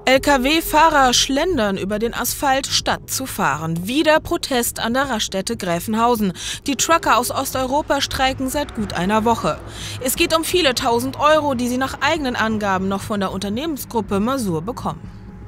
Lkw-Fahrer schlendern über den Asphalt, statt zu fahren. Wieder Protest an der Raststätte Gräfenhausen. Die Trucker aus Osteuropa streiken seit gut einer Woche. Es geht um viele tausend Euro, die sie nach eigenen Angaben noch von der Unternehmensgruppe Mazur bekommen.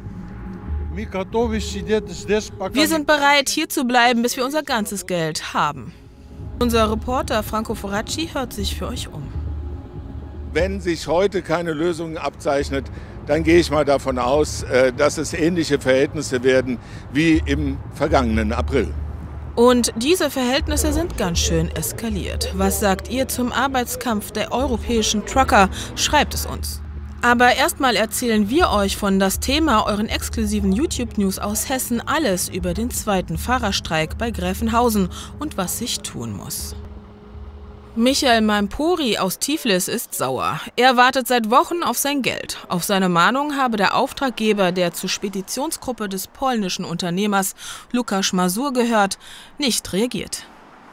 Wir sind bereit, hier zu bleiben, bis wir unser ganzes Geld haben. Unser Reporter Franco Foracci hört sich für euch um. Wenn sich heute keine Lösung abzeichnet, dann gehe ich mal davon aus, dass es ähnliche Verhältnisse werden wie im vergangenen April. Und diese Verhältnisse sind ganz schön eskaliert. Was sagt ihr zum Arbeitskampf der europäischen Trucker? Schreibt es uns. Aber erstmal erzählen wir euch von das Thema euren exklusiven YouTube-News aus Hessen alles über den zweiten Fahrerstreik bei Gräfenhausen und was sich tun muss. Michael Mampori aus Tiflis ist sauer. Er wartet seit Wochen auf sein Geld. Auf seine Mahnung habe der Auftraggeber, der zur Speditionsgruppe des polnischen Unternehmers Łukasz Mazur gehört, nicht reagiert.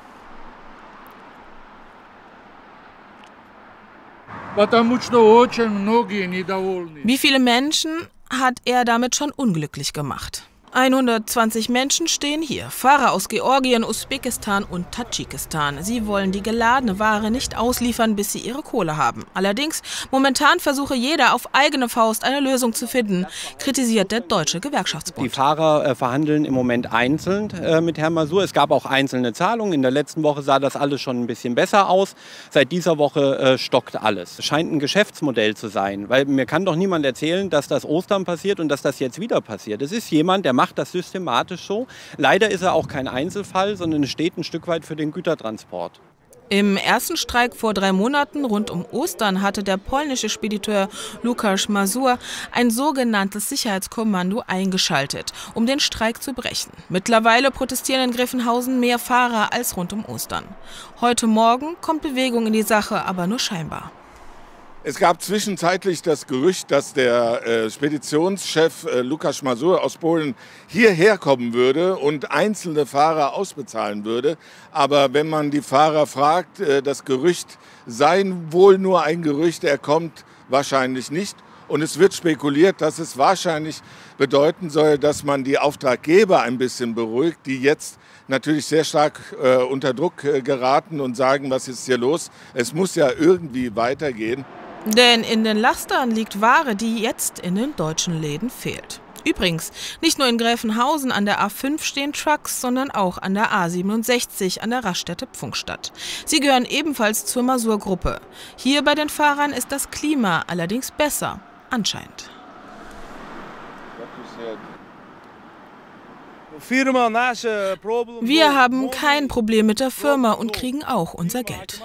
Wie viele Menschen hat er damit schon unglücklich gemacht? 120 Menschen stehen hier, Fahrer aus Georgien, Usbekistan und Tadschikistan. Sie wollen die geladene Ware nicht ausliefern, bis sie ihre Kohle haben. Allerdings, momentan versuche jeder auf eigene Faust eine Lösung zu finden, kritisiert der Deutsche Gewerkschaftsbund. Die Fahrer verhandeln im Moment einzeln mit Herrn Mazur. Es gab auch einzelne Zahlungen. In der letzten Woche sah das alles schon ein bisschen besser aus. Seit dieser Woche stockt alles. Es scheint ein Geschäftsmodell zu sein, weil mir kann doch niemand erzählen, dass das Ostern passiert und dass das jetzt wieder passiert. Es ist jemand, der macht das systematisch so. Leider ist er auch kein Einzelfall, sondern es steht ein Stück weit für den Gütertransport. Im ersten Streik vor 3 Monaten rund um Ostern hatte der polnische Spediteur Łukasz Mazur ein sogenanntes Sicherheitskommando eingeschaltet, um den Streik zu brechen. Mittlerweile protestieren in Gräfenhausen mehr Fahrer als rund um Ostern. Heute Morgen kommt Bewegung in die Sache, aber nur scheinbar. Es gab zwischenzeitlich das Gerücht, dass der Speditionschef Łukasz Mazur aus Polen hierher kommen würde und einzelne Fahrer ausbezahlen würde. Aber wenn man die Fahrer fragt, das Gerücht sei wohl nur ein Gerücht, er kommt wahrscheinlich nicht. Und es wird spekuliert, dass es wahrscheinlich bedeuten soll, dass man die Auftraggeber ein bisschen beruhigt, die jetzt natürlich sehr stark unter Druck geraten und sagen, was ist hier los? Es muss ja irgendwie weitergehen. Denn in den Lastern liegt Ware, die jetzt in den deutschen Läden fehlt. Übrigens, nicht nur in Gräfenhausen an der A5 stehen Trucks, sondern auch an der A67 an der Raststätte Pfungstadt. Sie gehören ebenfalls zur Mazur-Gruppe. Hier bei den Fahrern ist das Klima allerdings besser, anscheinend. Wir haben kein Problem mit der Firma und kriegen auch unser Geld.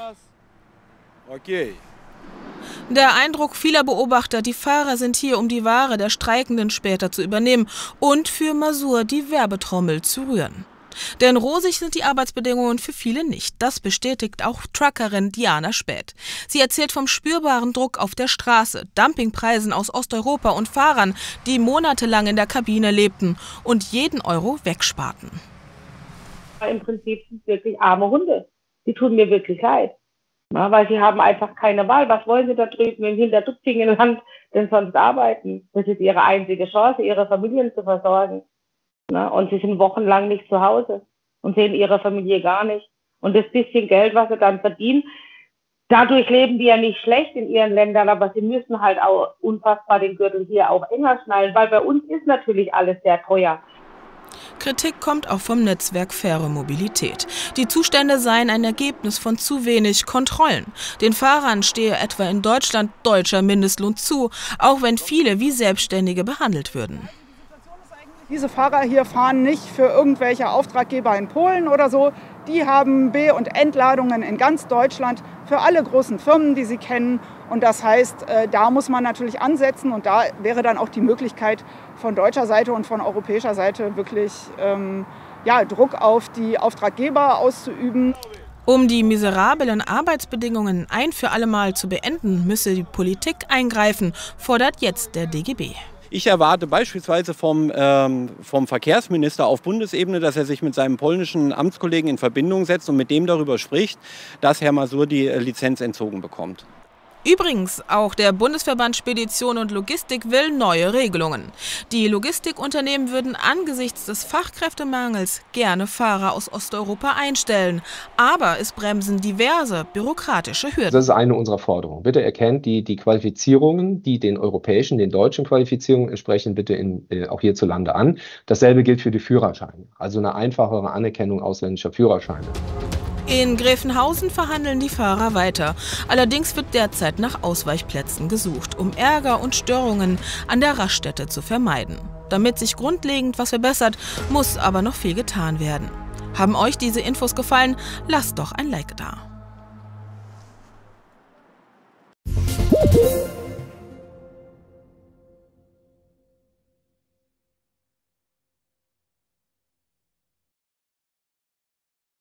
Der Eindruck vieler Beobachter, die Fahrer sind hier, um die Ware der Streikenden später zu übernehmen und für Mazur die Werbetrommel zu rühren. Denn rosig sind die Arbeitsbedingungen für viele nicht. Das bestätigt auch Truckerin Diana Späth. Sie erzählt vom spürbaren Druck auf der Straße, Dumpingpreisen aus Osteuropa und Fahrern, die monatelang in der Kabine lebten und jeden Euro wegsparten. Im Prinzip sind es wirklich arme Hunde. Die tun mir wirklich leid. Na, weil sie haben einfach keine Wahl. Was wollen sie da drüben im Hintertupfingen Land denn sonst arbeiten? Das ist ihre einzige Chance, ihre Familien zu versorgen. Na, und sie sind wochenlang nicht zu Hause und sehen ihre Familie gar nicht. Und das bisschen Geld, was sie dann verdienen, dadurch leben die ja nicht schlecht in ihren Ländern, aber sie müssen halt auch unfassbar den Gürtel hier auch enger schnallen, weil bei uns ist natürlich alles sehr teuer. Kritik kommt auch vom Netzwerk Faire Mobilität. Die Zustände seien ein Ergebnis von zu wenig Kontrollen. Den Fahrern stehe etwa in Deutschland deutscher Mindestlohn zu, auch wenn viele wie Selbstständige behandelt würden. Diese Fahrer hier fahren nicht für irgendwelche Auftraggeber in Polen oder so. Die haben B- und Entladungen in ganz Deutschland für alle großen Firmen, die sie kennen. Und das heißt, da muss man natürlich ansetzen. Und da wäre dann auch die Möglichkeit von deutscher Seite und von europäischer Seite wirklich Druck auf die Auftraggeber auszuüben. Um die miserablen Arbeitsbedingungen ein für alle Mal zu beenden, müsse die Politik eingreifen, fordert jetzt der DGB. Ich erwarte beispielsweise vom Verkehrsminister auf Bundesebene, dass er sich mit seinem polnischen Amtskollegen in Verbindung setzt und mit dem darüber spricht, dass Herr Mazur die Lizenz entzogen bekommt. Übrigens, auch der Bundesverband Spedition und Logistik will neue Regelungen. Die Logistikunternehmen würden angesichts des Fachkräftemangels gerne Fahrer aus Osteuropa einstellen. Aber es bremsen diverse bürokratische Hürden. Das ist eine unserer Forderungen. Bitte erkennt die Qualifizierungen, die den europäischen, den deutschen Qualifizierungen entsprechen, bitte auch hierzulande an. Dasselbe gilt für die Führerscheine. Also eine einfachere Anerkennung ausländischer Führerscheine. In Gräfenhausen verhandeln die Fahrer weiter. Allerdings wird derzeit nach Ausweichplätzen gesucht, um Ärger und Störungen an der Raststätte zu vermeiden. Damit sich grundlegend was verbessert, muss aber noch viel getan werden. Haben euch diese Infos gefallen? Lasst doch ein Like da.